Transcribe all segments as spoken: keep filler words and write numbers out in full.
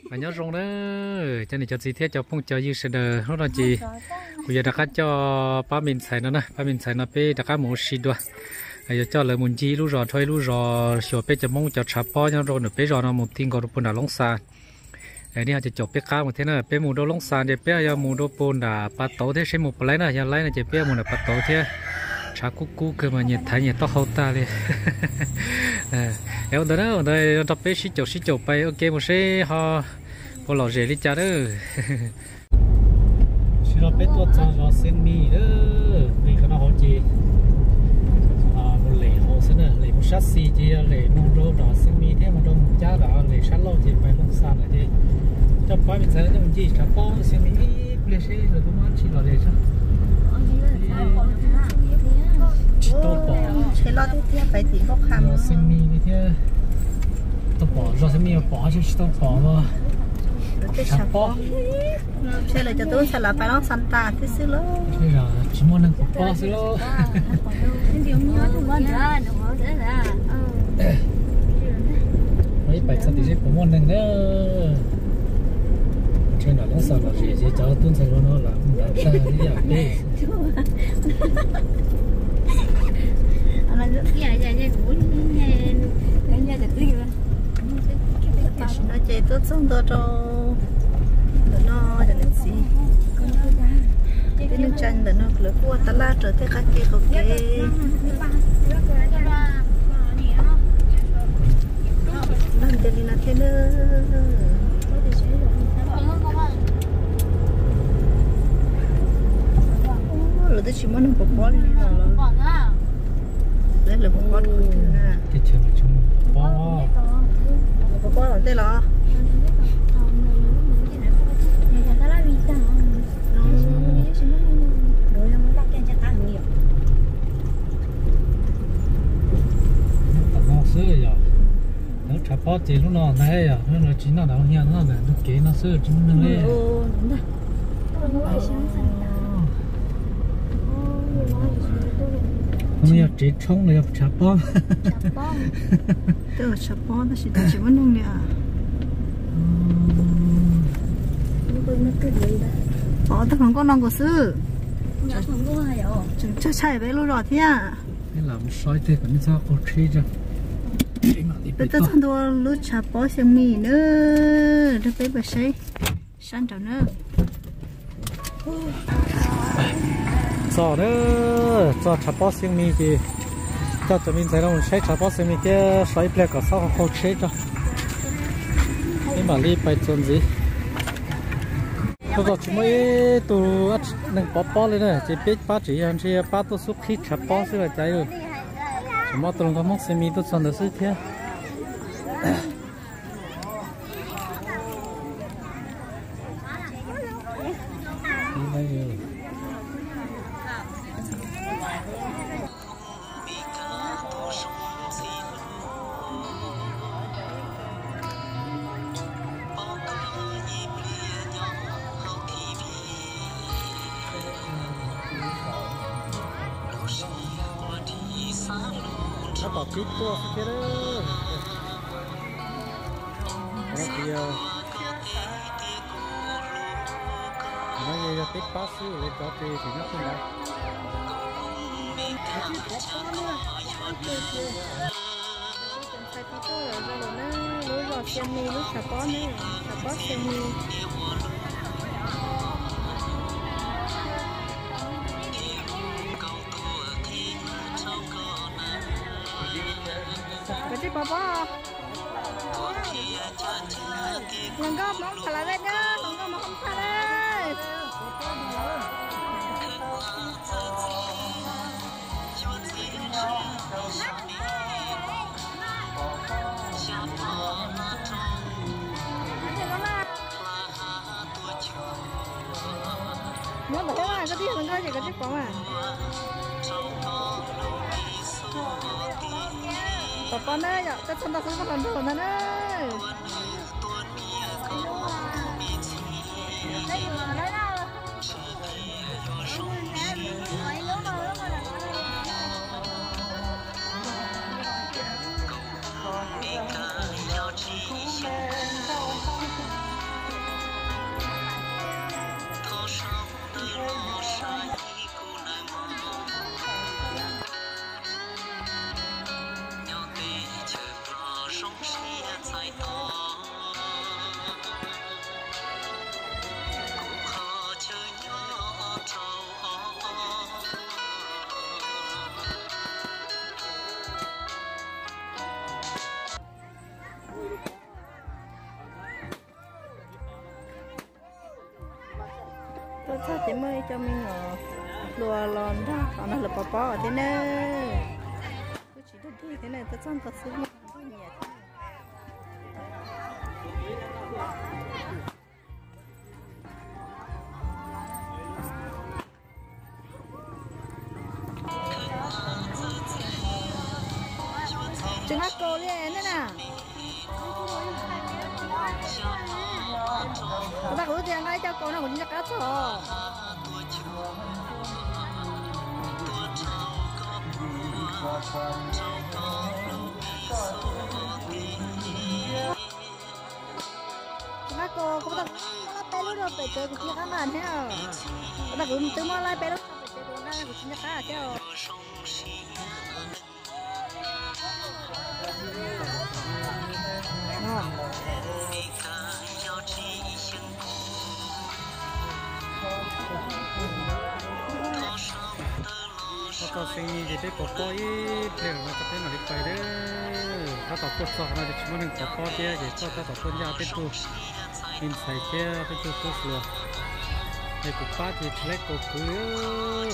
mà nhớ rong đó cho nên cho gì thế cho phong cho dư sờ đờ nó là gì bây giờ đặt cho ba mình xài nó nè ba mình xài nó pe đặt một xí đua giờ cho lời muốn chi lúc rồi thôi lúc rồi sửa pe cho mong cho chắp bao nhau rồi nữa pe rồi nó một tiếng còn bún đá lông xa cái nàyจะจบpe cá một thế này pe mù đô lông xa để pe giờ mù đô bún đá bắt tàu thế xem một lấy này giờ lấy này chỉ pe mù đá bắt tàu thế chả cú cú cơ mà nhiệt thái nhiệt to hậu ta đi em đó đó đây tập pe xí chục xí chụcไป ok một xe họ có lò rể đi cha đó xí đó pe tuột cho nó xem mi đó vì cái nó hậu chi à một lề hậu xin nữa lề một sát xì chi lề một đô đó xem mi thế một đô một cha đó lề sát lâu chi phải lông xa này đi cho phải mình thấy nó mình chi chả bao xem mi lề xe rồi cũng ăn chi lò rể sao tô bò thế lo tiếp theo phải tìm bốc hàm rồi xem mi đi theo tô bò rồi xem mi bò chứ tô bò mà chả bò thế là cho tôi sẽ là phải nó Santa thế xíu lắm thế là chỉ muốn ăn bò xíu lắm mấy bài sao thì sẽ cũng muốn ăn nữa trên đó nó sao là gì chứ cháu tuân sao nó là không làm sao đi à đi nó chơi tốt xong đó cho nó cho nên gì cái nước chanh là nó lỡ qua ta la trở tới các kia không kê nó để đi là thế nữa rồi tôi chỉ muốn nó bọc bó lên rồi đấy là bọc bó cái chuyện mà chúng bò bọc bó ở đây là nó chả bao giờ lúc nào này à nó chỉ nó đâu hiện nó là nó kế nó sửa chúng nó lên nó giờ chỉ trông là chả bao tôi chả bao nó chỉ chỉ vấn nông nè ờ tôi không có nông của sư chắc chạy về lúc rồi thế à cái làm soi thế còn sao có chi chứ bây giờ thằng tôi lúc chả bao xem mì nữa tôi phải bớt say sang chào nữa sao nữa cho chả bao xem mì thì cho tụi mình thấy nó sẽ chả bao xem mì cái soi plek có sao không chơi cho nhưng mà đi phải chọn gì tôi có chỉ mới tụ nâng bó bó lên này chỉ biết ba chỉ anh chỉ ba tôi xúc khí chả bao xíu là cháy rồi chỉ mà tôi không mong xem mì tôi chọn được gì thế nó bỏ kít tua kia đó nó kia nó như kít bát xíu lên cho thì thì nó không đâu cái gì baba lần góp món khá là đẹp nhá lần góp món không khá đấy nó bảo thế mà cái gì lần góp chỉ có chiếc bóng à tập con đấy, chắc chắn là sẽ còn đồ nữa đấy. tôi cho chị mới cho mình ngờ lùa lòn đó còn nó là bò bò ở thế này cứ chỉ được đi thế này tôi chọn thật sự mà nhẹ chừng hát cô lên nữa nè các bạn có tiền ngay cho cô nào cũng như cá sấu các cô có bạn có bé lúc đó bé chơi cũng như các bạn thế à các bạn cũng tự mua lại bé lúc đó bé chơi cũng đang cũng như cá thế à có sinh gì để có coi để mà có thể mà điไปเด้อถ้าต่อตัวสองเราจะชิมหนึ่งต่อปอเดียจะต่อต่อตัวยาเป็นตัวมินใส่เจ้าเป็นตัวตัวสัวไอ้กุป้าที่เล็กก็คือ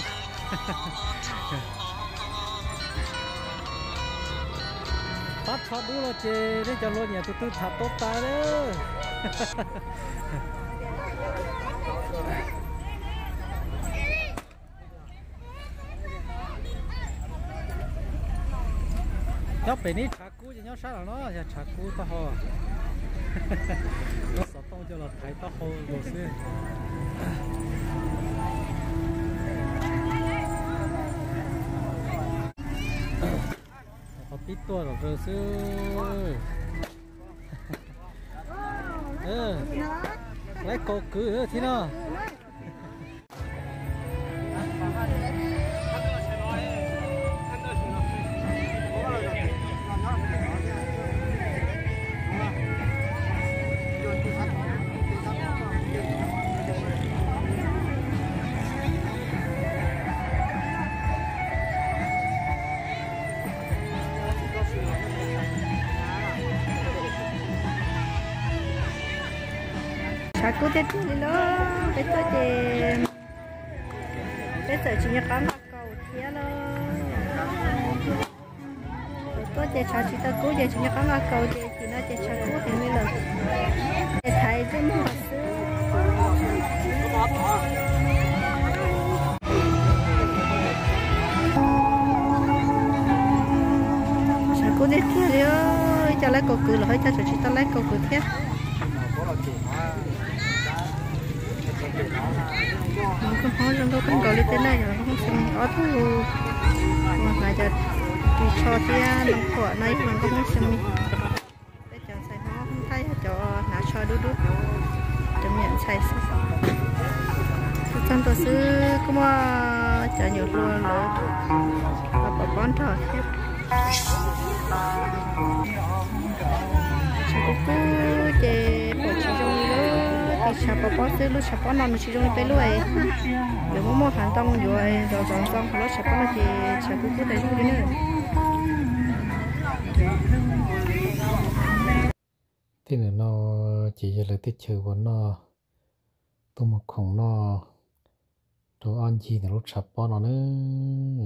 ปัดชอบดูเราเจได้จะรถเนี่ยตัวตัวถัดตัวตายเด้อnhóc về ní chả cú thì nhóc sao là nó giờ chả cú to ho nó sợ tông cho là thấy to ho đồ xưa có ít tua rồi rồi xưa ừ lấy cổ cứ thế nào chả cố chết đi đó bây giờ thì bây giờ chỉ nhắc ăn cầu thía lo bây giờ chả chỉ ta cố giờ chỉ nhắc ăn cầu thì chỉ nó chỉ chả cố thì mới được để thấy cái mỏ xứ chả cố chết kia đi ơi chả lấy cầu cử là hơi chả chỉ ta lấy cầu cử thía mình không hỏi rằng đâu cần gọi lên tên này rồi không xem có thu mà giờ thì cho tia nông của này mình cũng không xem để cho xài nó không thấy cho nã cho đút đút cho miệng xài trong tôi xứ cũng cho nhiều luôn rồi và bỏ bón thở tiếp cũng cứ chè bỏ chỉ trong đó thì chả bỏ bó xứ lúc chả bỏ nằm chỉ trong cái lúc ấy để mua mua hàng tông rồi rồi rồi xong lúc chả bỏ thì chả cũng cứ thấy trong cái nữa thì nó chỉ là tích trữ của nó tôi một khoảng nó đồ ăn gì là lúc chả bỏ nó nữa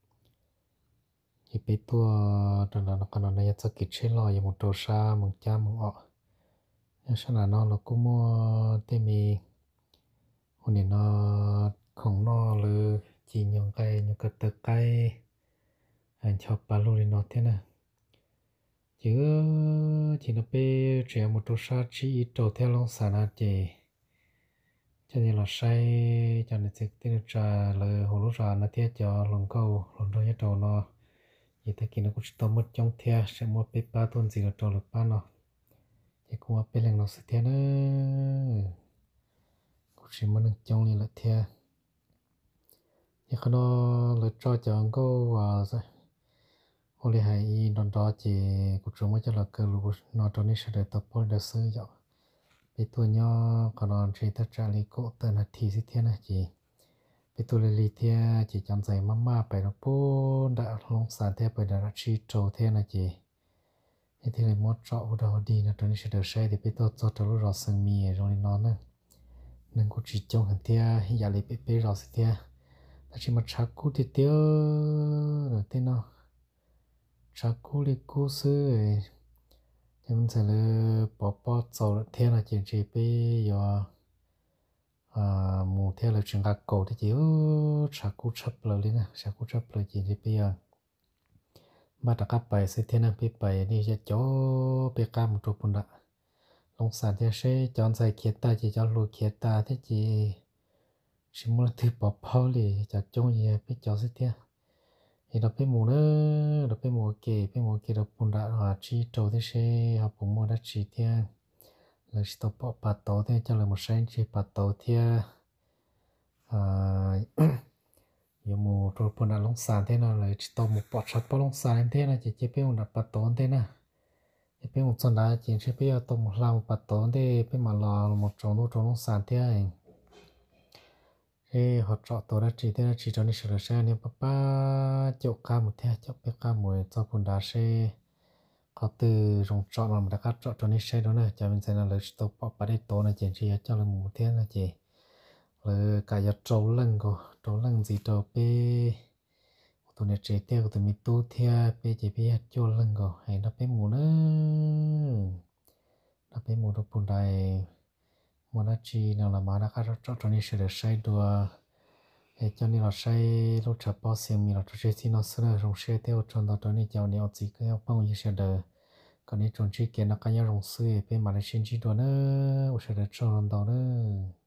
thì bây tua đó là nó còn này sẽ kích chế lo một đồ sa một cha một ọ sao là nó là cũng mua tên mì hôm nay nó không nó là chỉ những cái những cái tờ cái anh cho bà luôn nó thế này chứ chỉ nó bê trẻ một đồ sa chỉ đồ theo long sản là chỉ cho nên là say cho nên sẽ tên trà là hồ lúa trà nó thiết cho lòng câu lòng đôi nhất đầu nó vậy thì khi nó cũng tao mất trong thea sẽ mua bê ba tuần gì là trâu được ba nó thì cũng bê lên nó sẽ thea nữa cũng chỉ muốn trong này là thea thì khi nó là cho cho ông cô vào rồi hồi lại hay đòn đó chỉ cũng chỉ mới cho là cơ lúa nó cho nên sẽ được tập bơi được sơ dạo bê tuổi nhỏ còn nó chỉ ta trả lý cổ tên là thì sẽ thea này chỉ bây tôi lấy thea chỉ chăm dạy mama phải nó bố đã long sản thea phải đã chi trâu thea này chị thế thì lấy một trọ đầu đi là trong sẽ được xe thì bây tôi cho trâu rõ sừng mì rồi nó nữa nên cũng chỉ trong hàng tia giờ lấy bé bé rồi sẽ tia ta chỉ mà chắc cú thì tiêu rồi thế nào chắc cú đi cú sư thì mình sẽ là bỏ bỏ dầu theo là chuyện gì bây giờ à mù theo là chuyện gác cổ thì chỉ chắc cú chấp lời lên nè chắc cú chấp lời chuyện gì bây giờ mà đã cắt bài sẽ thế nào bây bài đi sẽ cho bé cam một chút đã lông sản thì sẽ chọn sai kia ta chỉ cho lùi kia ta thế chỉ chỉ muốn thứ bỏ bao thì chả trông gì biết cho sẽ thế thì đọc cái mù nữa đọc cái mù kề cái mù kề đọc bùn đã là chi trâu thế sẽ học bùn mù đã chỉ thế là chỉ tập bỏ bát tổ thế cho là một sáng chỉ bát tổ thế à giờ mù rồi bùn đã lông sản thế nào là chỉ tập một bát sắt bao lông sản thế là chỉ chỉ biết một đập bát tổ thế nào chỉ biết một tuần đã chỉ chỉ biết tập một lao một bát tổ thế biết mà lò một trâu nô trâu lông sản thế này ê họ chọn tổ đã chỉ thế là chỉ cho nên sửa xe nên papa chọn ca một thế chọn biết ca một cho bùn đã xe có từ rong chọn mà đã cắt chọn cho nên xe đó này cho mình xem là lời stop papa đây tổ này chỉ chỉ cho là một thế là chỉ lời cả giờ trâu lưng cô trâu lưng gì trâu pe tụi này chỉ tiêu tụi mình tu theo pe chỉ pe cho lưng cô hay nó pe mù nữa nó pe mù đó bùn đại mà nó chỉ nào là mà đã cắt chọn cho nên sẽ được xe đùa để cho nên là say lúc chập bao xem mình là cho chơi xin nó sửa rong xe theo trong đó cho nên cháu nếu chỉ cái bao nhiêu sẽ đỡ còn nếu chọn chơi kia nó cái nhau rong sửa bên mà lại xin chỉ đồ nữa sẽ được cho nó đó nữa